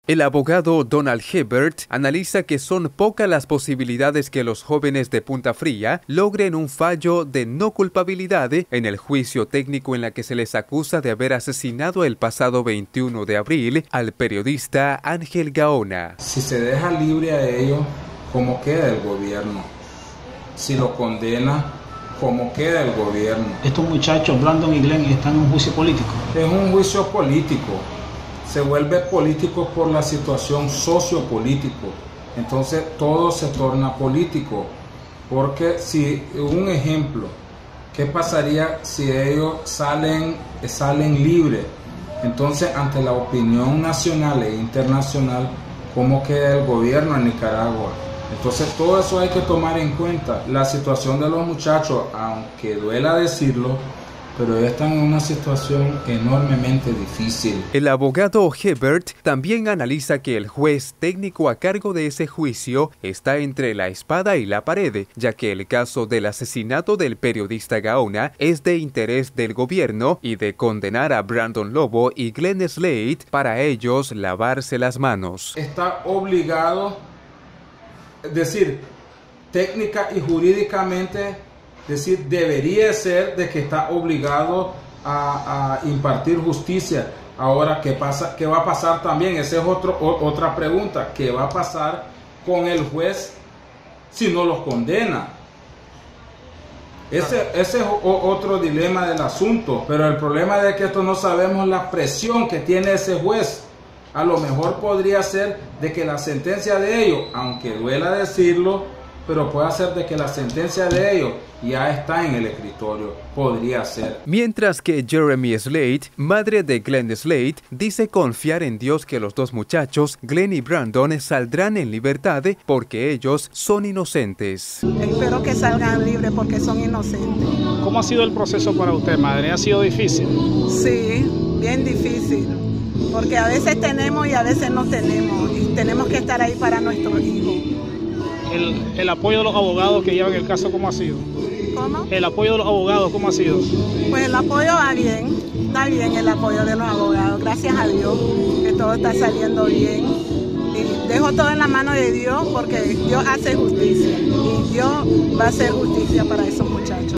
El abogado Donald Hibbert analiza que son pocas las posibilidades que los jóvenes de Punta Fría logren un fallo de no culpabilidad en el juicio técnico en la que se les acusa de haber asesinado el pasado 21 de abril al periodista Ángel Gaona. Si se deja libre a ellos, ¿cómo queda el gobierno? Si lo condena, ¿cómo queda el gobierno? Estos muchachos, Brandon y Glenn, están en un juicio político. Es un juicio político. Se vuelve político por la situación sociopolítico. Entonces todo se torna político. Porque si, un ejemplo, ¿qué pasaría si ellos salen libres? Entonces, ante la opinión nacional e internacional, ¿cómo queda el gobierno en Nicaragua? Entonces todo eso hay que tomar en cuenta. La situación de los muchachos, aunque duela decirlo, pero están en una situación enormemente difícil. El abogado Hibbert también analiza que el juez técnico a cargo de ese juicio está entre la espada y la pared, ya que el caso del asesinato del periodista Gaona es de interés del gobierno y de condenar a Brandon Lobo y Glenn Slade para ellos lavarse las manos. Está obligado, es decir, técnica y jurídicamente, debería ser de que está obligado a impartir justicia. Ahora, ¿qué va a pasar también? Esa es otra pregunta. ¿Qué va a pasar con el juez si no los condena? Ese es otro dilema del asunto. Pero el problema es que esto no sabemos la presión que tiene ese juez. A lo mejor podría ser de que la sentencia de ellos, aunque duela decirlo, pero puede ser de que la sentencia de ellos ya está en el escritorio, podría ser. Mientras que Jeremy Slade, madre de Glenn Slade, dice confiar en Dios que los dos muchachos, Glenn y Brandon, saldrán en libertad porque ellos son inocentes. Espero que salgan libres porque son inocentes. ¿Cómo ha sido el proceso para usted, madre? ¿Ha sido difícil? Sí, bien difícil, porque a veces tenemos y a veces no tenemos, y tenemos que estar ahí para nuestros hijos. El apoyo de los abogados que llevan el caso, ¿cómo ha sido? ¿Cómo? El apoyo de los abogados, ¿cómo ha sido? Pues el apoyo va bien, está bien el apoyo de los abogados, gracias a Dios, que todo está saliendo bien. Y dejo todo en la mano de Dios porque Dios hace justicia y Dios va a hacer justicia para esos muchachos.